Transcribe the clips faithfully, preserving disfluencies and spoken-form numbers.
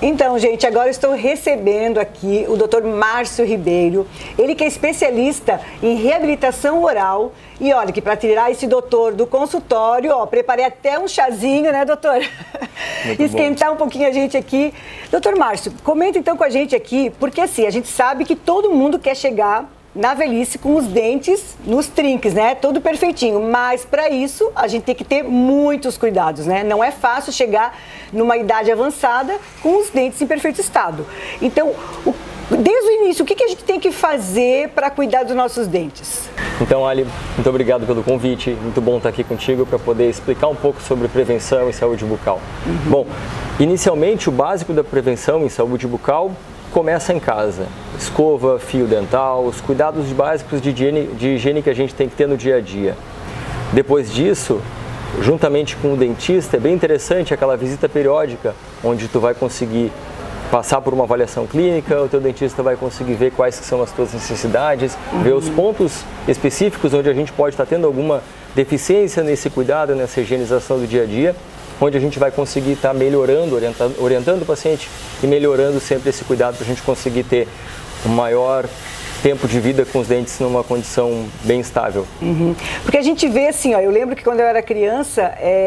Então, gente, agora estou recebendo aqui o doutor Márcio Ribeiro, ele que é especialista em reabilitação oral. E olha que para tirar esse doutor do consultório, ó, preparei até um chazinho, né, doutor? Muito Esquentar bom. um pouquinho a gente aqui. Doutor Márcio, comenta então com a gente aqui, porque assim, a gente sabe que todo mundo quer chegar na velhice com os dentes nos trinques, né? Tudo perfeitinho. Mas para isso a gente tem que ter muitos cuidados, né? Não é fácil chegar numa idade avançada com os dentes em perfeito estado. Então, o, desde o início, o que, que a gente tem que fazer para cuidar dos nossos dentes? Então, Ali, muito obrigado pelo convite. Muito bom estar aqui contigo para poder explicar um pouco sobre prevenção e saúde bucal. Uhum. Bom, inicialmente o básico da prevenção em saúde bucal começa em casa. Escova, fio dental, os cuidados básicos de higiene, de higiene que a gente tem que ter no dia a dia. Depois disso, juntamente com o dentista, é bem interessante aquela visita periódica, onde tu vai conseguir passar por uma avaliação clínica, o teu dentista vai conseguir ver quais que são as tuas necessidades, uhum. ver os pontos específicos onde a gente pode estar tendo alguma deficiência nesse cuidado, nessa higienização do dia a dia, onde a gente vai conseguir estar melhorando, orientando, orientando o paciente e melhorando sempre esse cuidado para a gente conseguir ter um maior tempo de vida com os dentes numa condição bem estável. Uhum. Porque a gente vê assim, ó, eu lembro que quando eu era criança,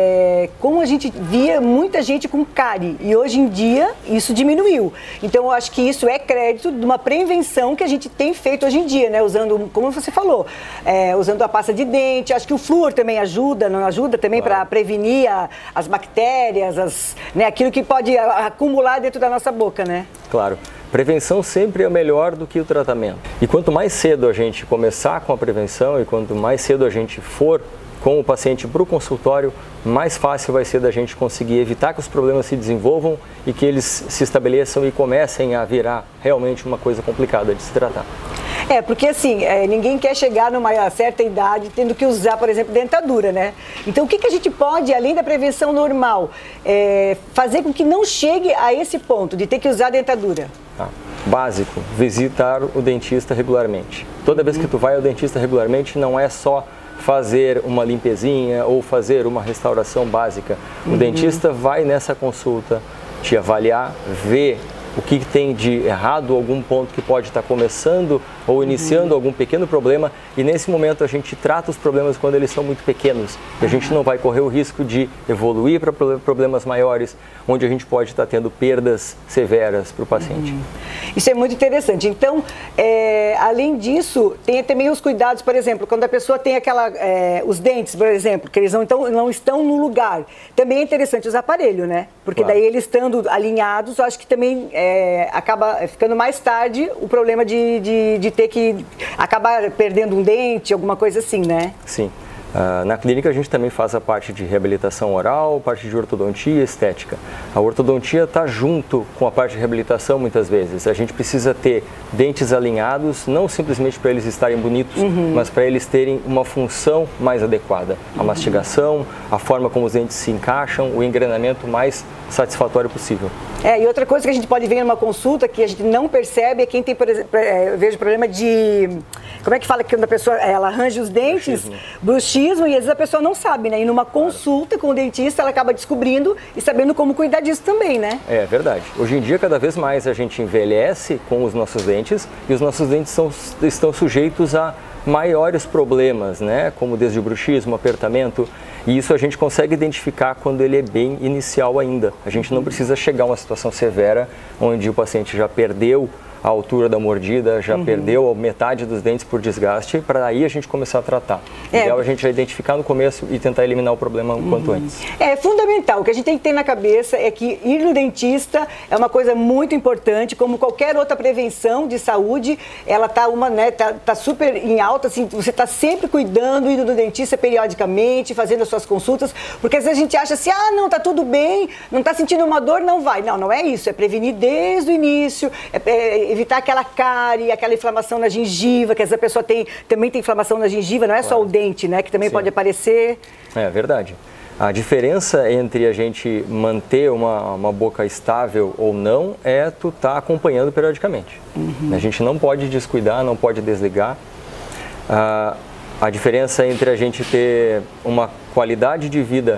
é, como a gente via muita gente com cárie, e hoje em dia isso diminuiu. Então eu acho que isso é crédito de uma prevenção que a gente tem feito hoje em dia, né? Usando, como você falou, é, usando a pasta de dente, acho que o flúor também ajuda, não ajuda também claro. Para prevenir a, as bactérias, as, né, aquilo que pode acumular dentro da nossa boca, né? Claro. Prevenção sempre é melhor do que o tratamento. E quanto mais cedo a gente começar com a prevenção e quanto mais cedo a gente for com o paciente para o consultório, mais fácil vai ser da gente conseguir evitar que os problemas se desenvolvam e que eles se estabeleçam e comecem a virar realmente uma coisa complicada de se tratar. É, porque assim, é, ninguém quer chegar numa certa idade tendo que usar, por exemplo, dentadura, né? Então, o que, que a gente pode, além da prevenção normal, é, fazer com que não chegue a esse ponto de ter que usar dentadura? Ah, básico, visitar o dentista regularmente. Toda vez que tu vai ao dentista regularmente, não é só fazer uma limpezinha ou fazer uma restauração básica. O uhum. dentista vai nessa consulta te avaliar, ver o que tem de errado, algum ponto que pode estar começando ou iniciando uhum. algum pequeno problema, e nesse momento a gente trata os problemas quando eles são muito pequenos, e a gente não vai correr o risco de evoluir para problemas maiores, onde a gente pode estar tendo perdas severas para o paciente. Uhum. Isso é muito interessante. Então, é, além disso, tem também os cuidados, por exemplo, quando a pessoa tem aquela, é, os dentes, por exemplo, que eles não, então, não estão no lugar, também é interessante os aparelhos, né? Porque claro. Daí eles estando alinhados, eu acho que também é, acaba ficando mais tarde o problema de, de, de ter que acabar perdendo um dente, alguma coisa assim, né? Sim. Uh, na clínica a gente também faz a parte de reabilitação oral, parte de ortodontia e estética. A ortodontia está junto com a parte de reabilitação muitas vezes. A gente precisa ter dentes alinhados, não simplesmente para eles estarem bonitos, uhum. mas para eles terem uma função mais adequada. A uhum. mastigação, a forma como os dentes se encaixam, o engrenamento mais satisfatório possível. É, e outra coisa que a gente pode ver numa consulta que a gente não percebe é quem tem, por exemplo, eu vejo problema de, como é que fala que quando a pessoa, ela arranja os dentes, bruxismo, bruxismo e às vezes a pessoa não sabe, né? E numa consulta com o dentista ela acaba descobrindo e sabendo como cuidar disso também, né? É verdade. Hoje em dia, cada vez mais a gente envelhece com os nossos dentes e os nossos dentes são, estão sujeitos a maiores problemas, né? Como desde o bruxismo, apertamento, e isso a gente consegue identificar quando ele é bem inicial ainda. A gente não precisa chegar a uma situação severa onde o paciente já perdeu a altura da mordida, já uhum. perdeu metade dos dentes por desgaste, para aí a gente começar a tratar. O é. ideal é a gente já identificar no começo e tentar eliminar o problema o uhum. quanto antes. É fundamental, o que a gente tem que ter na cabeça é que ir no dentista é uma coisa muito importante, como qualquer outra prevenção de saúde, ela está uma, né, tá, tá super em alta, assim, você está sempre cuidando, indo no dentista periodicamente, fazendo as suas consultas, porque às vezes a gente acha assim, ah, não, tá tudo bem, não está sentindo uma dor, não vai. Não, não é isso, é prevenir desde o início, é, é evitar aquela cárie, aquela inflamação na gengiva, que essa pessoa tem, também tem inflamação na gengiva, não é claro. Só o dente, né, que também Sim. pode aparecer. É verdade. A diferença entre a gente manter uma, uma boca estável ou não é tu estar tá acompanhando periodicamente. Uhum. A gente não pode descuidar, não pode desligar. Ah, a diferença entre a gente ter uma qualidade de vida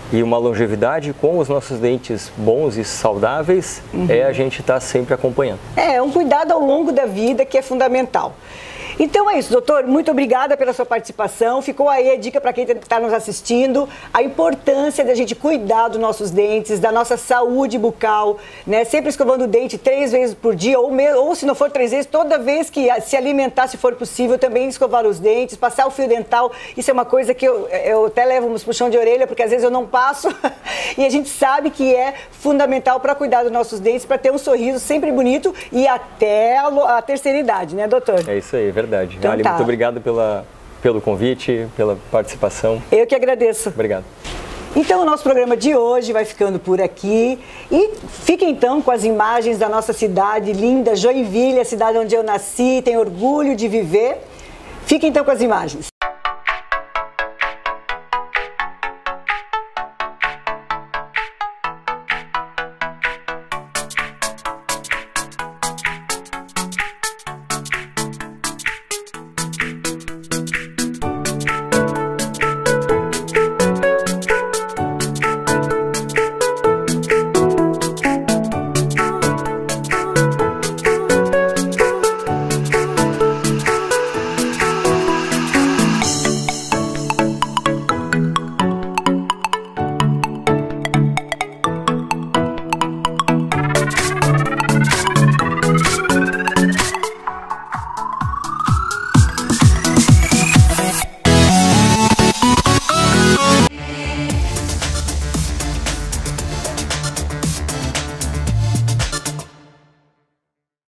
E uma longevidade com os nossos dentes bons e saudáveis uhum. é a gente estar tá sempre acompanhando. É, um cuidado ao longo da vida que é fundamental. Então é isso, doutor, muito obrigada pela sua participação. Ficou aí a dica para quem está nos assistindo, a importância da gente cuidar dos nossos dentes, da nossa saúde bucal, né? Sempre escovando o dente três vezes por dia, ou, mesmo, ou se não for três vezes, toda vez que se alimentar, se for possível, também escovar os dentes, passar o fio dental. Isso é uma coisa que eu, eu até levo uns puxão de orelha, porque às vezes eu não passo, e a gente sabe que é fundamental para cuidar dos nossos dentes, para ter um sorriso sempre bonito e até a, a terceira idade, né, doutor? É isso aí, é verdade. Então, Ali, tá. Muito obrigado pela, pelo convite, pela participação. Eu que agradeço. Obrigado. Então, o nosso programa de hoje vai ficando por aqui. E fiquem então com as imagens da nossa cidade linda, Joinville, a cidade onde eu nasci, tenho orgulho de viver. Fiquem então com as imagens.